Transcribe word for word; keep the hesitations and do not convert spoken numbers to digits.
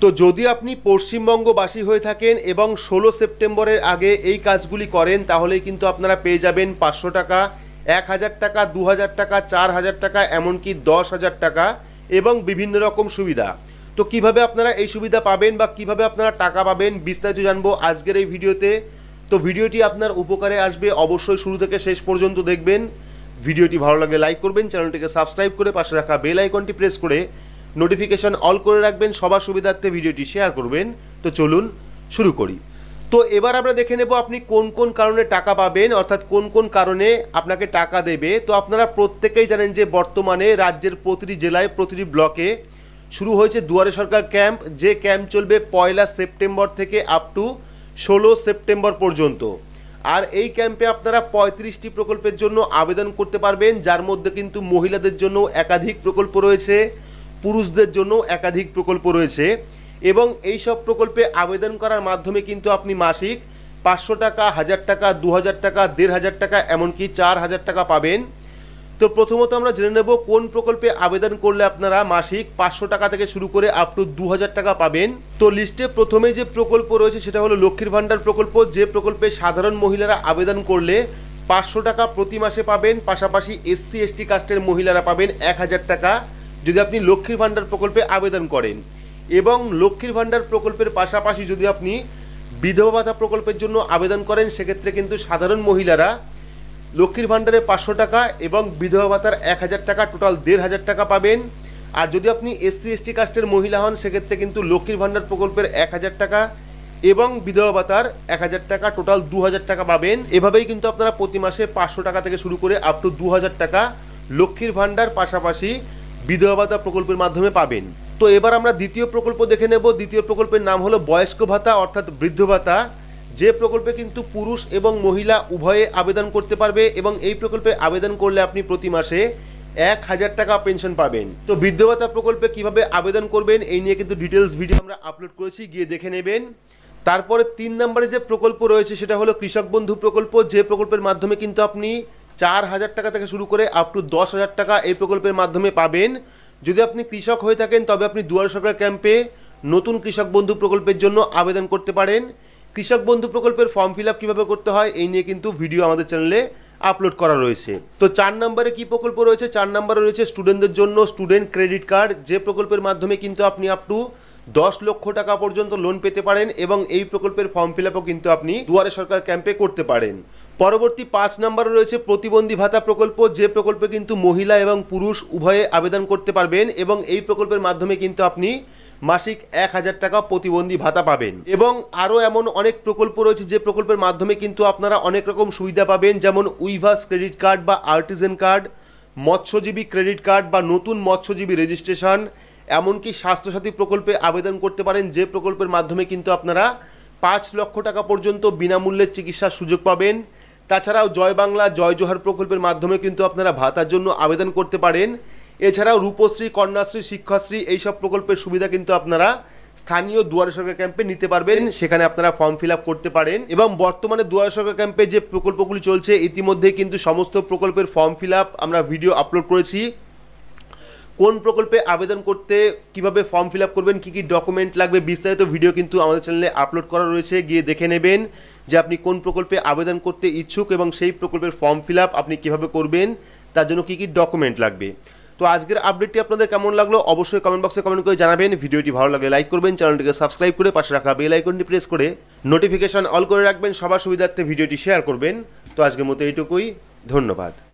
তো যদি আপনি পশ্চিমবঙ্গবাসী হয়ে থাকেন এবং ষোলো সেপ্টেম্বরের আগে এই কাজগুলি করেন তাহলেই কিন্তু আপনারা পেয়ে যাবেন পাঁচশো টাকা, এক হাজার টাকা, দু হাজার টাকা, চার হাজার টাকা, এমনকি দশ হাজার টাকা এবং বিভিন্ন রকম সুবিধা। তো কিভাবে আপনারা এই সুবিধা পাবেন বা কিভাবে আপনারা টাকা পাবেন বিস্তারিত জানবো আজকের এই ভিডিওতে। তো ভিডিওটি আপনার উপকারে আসবে, অবশ্যই শুরু থেকে শেষ পর্যন্ত দেখবেন। ভিডিওটি ভালো লাগলে লাইক করবেন, চ্যানেলটিকে সাবস্ক্রাইব করে পাশে রাখা বেল আইকনটি প্রেস করে নোটিফিকেশন অল করে রাখবেন, সবার সুবিধার্থে ভিডিওটি শেয়ার করবেন। তো চলুন শুরু করি। তো এবার আমরা দেখে নেব আপনি কোন কোন কারণে টাকা পাবেন, অর্থাৎ কোন কোন কারণে আপনাকে টাকা দেবে। তো আপনারা প্রত্যেকেই জানেন যে বর্তমানে রাজ্যের প্রতিটি জেলায় প্রতিটি ব্লকে শুরু হয়েছে দুয়ারে সরকার ক্যাম্প, যে ক্যাম্প চলবে পয়লা সেপ্টেম্বর থেকে আপ টু ষোলো সেপ্টেম্বর পর্যন্ত। আর এই ক্যাম্পে আপনারা পঁয়ত্রিশটি প্রকল্পের জন্য আবেদন করতে পারবেন, যার মধ্যে কিন্তু মহিলাদের জন্য একাধিক প্রকল্প রয়েছে, পুরুষদের জন্য একাধিক প্রকল্প রয়েছে এবং এই সব প্রকল্পে আবেদন করার মাধ্যমে কিন্তু আপনি মাসিক পাঁচশো টাকা, হাজার টাকা, দু হাজার টাকা, দেড় হাজার টাকা, এমনকি চার হাজার টাকা পাবেন। তো প্রথমত আমরা জেনে নেব কোন প্রকল্পে আবেদন করলে আপনারা মাসিক পাঁচশো টাকা থেকে শুরু করে আপ টু দু হাজার টাকা পাবেন। তো লিস্টে প্রথমে যে প্রকল্প রয়েছে সেটা হলো লক্ষ্মীর ভাণ্ডার প্রকল্প, যে প্রকল্পে সাধারণ মহিলারা আবেদন করলে পাঁচশো টাকা প্রতি মাসে পাবেন, পাশাপাশি এসসি এসটি কাস্টের মহিলারা পাবেন এক হাজার টাকা যদি আপনি লক্ষ্মীর ভাণ্ডার প্রকল্পে আবেদন করেন। এবং লক্ষ্মীর ভাণ্ডার প্রকল্পের পাশাপাশি যদি আপনি বিধবা ভাতা প্রকল্পের জন্য আবেদন করেন সেক্ষেত্রে কিন্তু সাধারণ মহিলারা লক্ষ্মীর ভাণ্ডারে পাঁচশো টাকা এবং বিধবা ভাতার এক হাজার টাকা, টোটাল দেড় হাজার টাকা পাবেন। আর যদি আপনি এসসি এসটি কাস্টের মহিলা হন সেক্ষেত্রে কিন্তু লক্ষ্মীর ভাণ্ডার প্রকল্পের এক হাজার টাকা এবং বিধবা ভাতার এক হাজার টাকা, টোটাল দু হাজার টাকা পাবেন। এভাবেই কিন্তু আপনারা প্রতি মাসে পাঁচশো টাকা থেকে শুরু করে আপ টু দু হাজার টাকা লক্ষ্মীর ভাণ্ডার পাশাপাশি বিধবা ভাতা প্রকল্পের মাধ্যমে পাবেন। তো এবার আমরা দ্বিতীয় প্রকল্প দেখে নেব। দ্বিতীয় প্রকল্পের নাম হলো বয়স্ক ভাতা অর্থাৎ বৃদ্ধ ভাতা, যে প্রকল্পে কিন্তু পুরুষ এবং মহিলা উভয়ে আবেদন করতে পারবে এবং এই প্রকল্পে আবেদন করলে আপনি প্রতি মাসে এক হাজার টাকা পেনশন পাবেন। তো বৃদ্ধ ভাতা প্রকল্পে কিভাবে আবেদন করবেন এই নিয়ে কিন্তু ডিটেলস ভিডিও আমরা আপলোড করেছি, গিয়ে দেখে নেবেন। তারপরে তিন নম্বরে যে প্রকল্প রয়েছে সেটা হলো কৃষক বন্ধু প্রকল্প, যে প্রকল্পের মাধ্যমে কিন্তু আপনি চার হাজার টাকা থেকে শুরু করে আপ টু দশ হাজার টাকা এই প্রকল্পের মাধ্যমে পাবেন। যদি আপনি কৃষক হয়ে থাকেন তবে আপনি দুয়ারে সরকার ক্যাম্পে নতুন কৃষক বন্ধু প্রকল্পের জন্য আবেদন করতে পারেন। কৃষক বন্ধু প্রকল্পের ফর্ম ফিল আপ কীভাবে করতে হয় এই নিয়ে কিন্তু ভিডিও আমাদের চ্যানেলে আপলোড করা রয়েছে। তো চার নম্বরে কি প্রকল্প রয়েছে? চার নম্বরে রয়েছে স্টুডেন্টদের জন্য স্টুডেন্ট ক্রেডিট কার্ড, যে প্রকল্পের মাধ্যমে কিন্তু আপনি আপ টু দশ লক্ষ টাকা পর্যন্ত লোন পেতে পারেন এবং এই প্রকল্পের ফর্ম ফিল আপও কিন্তু আপনি দুয়ারে সরকার ক্যাম্পে করতে পারেন। পরবর্তী পাঁচ নম্বরে রয়েছে প্রতিবন্ধী ভাতা প্রকল্প, যে প্রকল্পে কিন্তু মহিলা এবং পুরুষ উভয়ে আবেদন করতে পারবেন এবং এই প্রকল্পের মাধ্যমে কিন্তু আপনি মাসিক এক হাজার টাকা প্রতিবন্ধী ভাতা পাবেন। এবং আরও এমন অনেক প্রকল্প রয়েছে যে প্রকল্পের মাধ্যমে কিন্তু আপনারা অনেক রকম সুবিধা পাবেন, যেমন উইভার্স ক্রেডিট কার্ড বা আর্টিজেন কার্ড, মৎস্যজীবী ক্রেডিট কার্ড বা নতুন মৎস্যজীবী রেজিস্ট্রেশন, এমনকি স্বাস্থ্যসাথী প্রকল্পে আবেদন করতে পারেন, যে প্রকল্পের মাধ্যমে কিন্তু আপনারা পাঁচ লক্ষ টাকা পর্যন্ত বিনামূল্যে চিকিৎসার সুযোগ পাবেন। তাছাড়াও জয় বাংলা, জয় জোহার প্রকল্পের মাধ্যমে কিন্তু আপনারা ভাতার জন্য আবেদন করতে পারেন। এছাড়াও রূপশ্রী, কন্যাশ্রী, শিক্ষাশ্রী এইসব প্রকল্পের সুবিধা কিন্তু আপনারা স্থানীয় দুয়ারে সরকার ক্যাম্পে নিতে পারবেন, সেখানে আপনারা ফর্ম ফিল আপ করতে পারেন। এবং বর্তমানে দুয়ারে সরকার ক্যাম্পে যে প্রকল্পগুলি চলছে ইতিমধ্যে কিন্তু সমস্ত প্রকল্পের ফর্ম ফিল আপ আমরা ভিডিও আপলোড করেছি। কোন প্রকল্পে আবেদন করতে কিভাবে ফর্ম ফিল আপ করবেন, কী কী ডকুমেন্ট লাগবে বিস্তারিত ভিডিও কিন্তু আমাদের চ্যানেলে আপলোড করা রয়েছে, গিয়ে দেখে নেবেন যে আপনি কোন প্রকল্পে আবেদন করতে ইচ্ছুক এবং সেই প্রকল্পের ফর্ম ফিল আপ আপনি কীভাবে করবেন, তার জন্য কী কী ডকুমেন্ট লাগবে। তো আজকের আপডেটটি আপনাদের কেমন লাগলো অবশ্যই কমেন্ট বক্সে কমেন্ট করে জানাবেন। ভিডিওটি ভালো লাগলে লাইক করবেন, চ্যানেলটিকে সাবস্ক্রাইব করে পাশে রাখা বেল আইকনটি প্রেস করে নোটিফিকেশন অল করে রাখবেন, সবার সুবিধার্থে ভিডিওটি শেয়ার করবেন। তো আজকের মতো এইটুকুই, ধন্যবাদ।